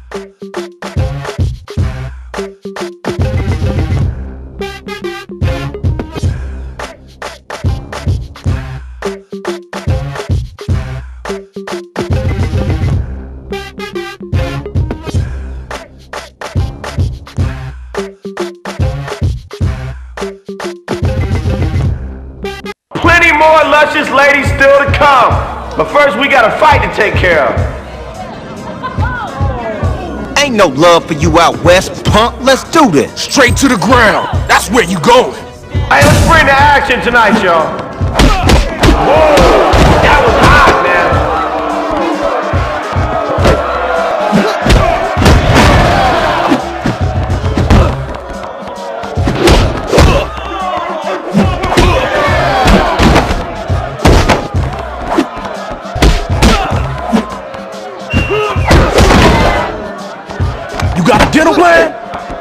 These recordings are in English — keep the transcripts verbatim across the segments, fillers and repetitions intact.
Plenty more luscious ladies still to come. But first we got a fight to take care of. Ain't no love for you out west, punk. Let's do this. Straight to the ground. That's where you going. Hey, let's bring the action tonight, y'all. Whoa, that was hot, man. You got a dental plan?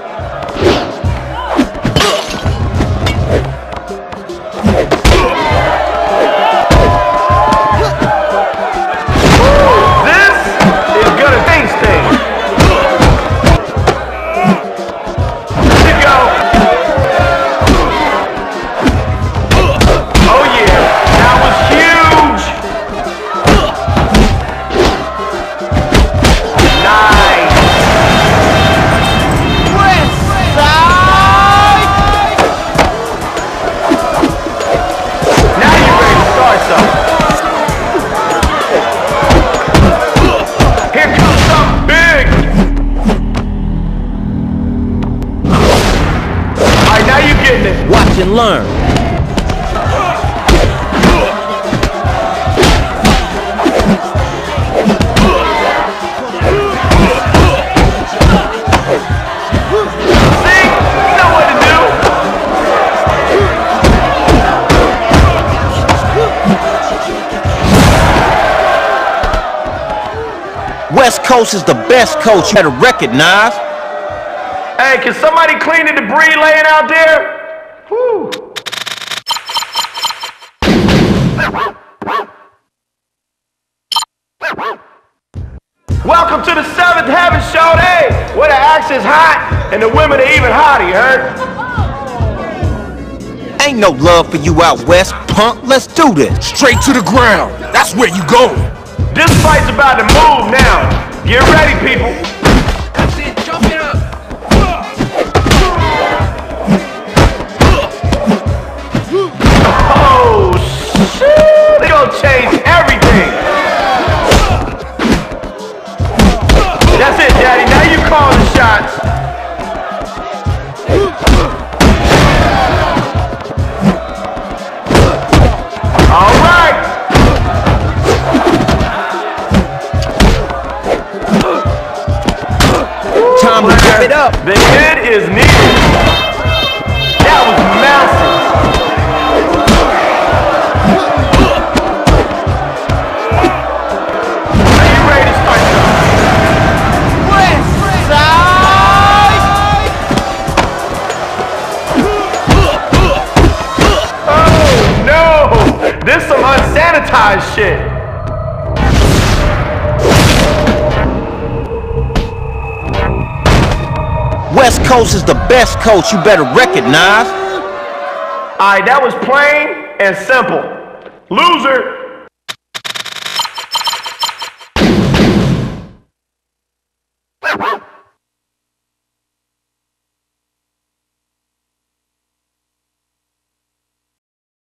Watch and learn. West Coast is the best coach you better recognize. Hey, can somebody clean the debris laying out there? Whew. Welcome to the seventh Heaven Show, hey, where the action's hot and the women are even hotter, you heard? Ain't no love for you out west, punk. Let's do this. Straight to the ground. That's where you going. This fight's about to move now. Get ready, people. That's it. Jump it up. Oh, shit. They gonna change everything. That's it, Daddy. Now you call the shots. All right. Time to wrap it up. The hit is needed. That was massive. Are you ready to start something? West side. Oh no! This some unsanitized shit. West Coast is the best coach you better recognize. Alright, that was plain and simple. Loser.